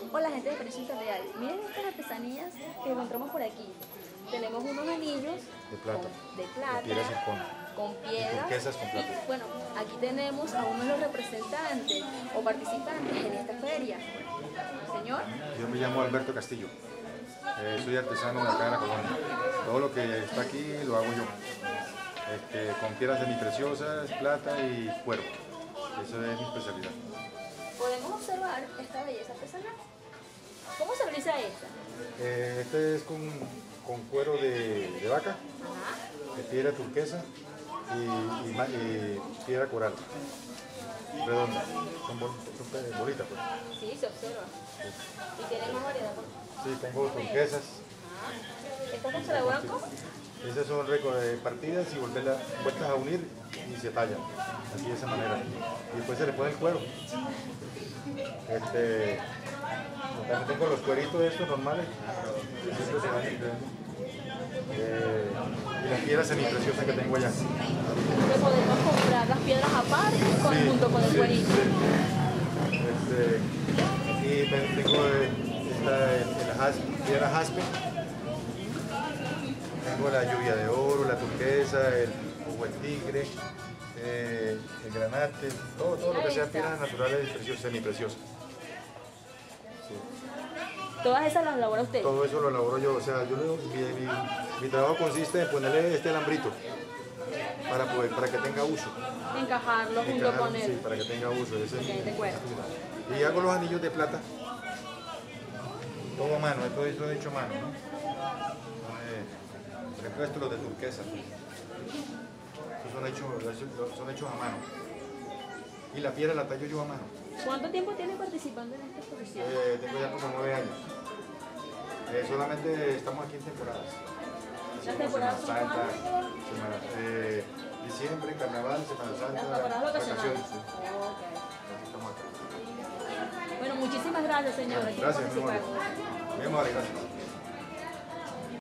Hola gente de Precio Real, miren estas artesanías que encontramos por aquí. Tenemos unos anillos de plata, de piedra zircón, con piedras, y turquesas con plata. Y, bueno, aquí tenemos a uno de los representantes o participantes en esta feria. Señor. Yo me llamo Alberto Castillo, soy artesano de acá de la colonia. Todo lo que está aquí lo hago yo, con piedras semipreciosas, plata y cuero. Eso es mi especialidad. Podemos observar esta belleza artesanal. ¿Cómo se realiza esta? Este es con cuero de vaca, de piedra turquesa y piedra coral, redonda. Son bolitas, pues. Sí, se observa. Sí. ¿Y tiene más variedad? Sí, tengo turquesas. ¿Estas se elaboran cómo? Esas son partidas y vueltas a unir y se tallan, así de esa manera. Y después se le pone el cuero. También tengo los cueritos estos normales. Y las piedras semipreciosas que tengo allá. ¿Que podemos comprar las piedras aparte Sí, junto con el cuerito? Aquí tengo piedra jaspe. Tengo la lluvia de oro, la turquesa, el tigre, el granate, todo lo que sea piedras naturales semipreciosas. Sí. ¿Todas esas las elabora usted? Todo eso lo elaboro yo, o sea, mi trabajo consiste en ponerle este alambrito para que tenga uso. Encajarlo junto con él. Sí, para que tenga uso. De cuero. Y hago los anillos de plata, todo a mano, todo esto es hecho a mano, ¿no? Por ejemplo, estos los de turquesa, estos son hechos a mano. Y la piedra la tallo yo a mano. ¿Cuánto tiempo tiene participando en esta exposición? Tengo ya como 9 años. Solamente estamos aquí en temporadas. ¿Las temporadas son Semana Santa, diciembre, carnaval, Semana Santa, vacaciones. Sí. Así estamos acá. Bueno, muchísimas gracias, señor. Gracias, muy amable, gracias.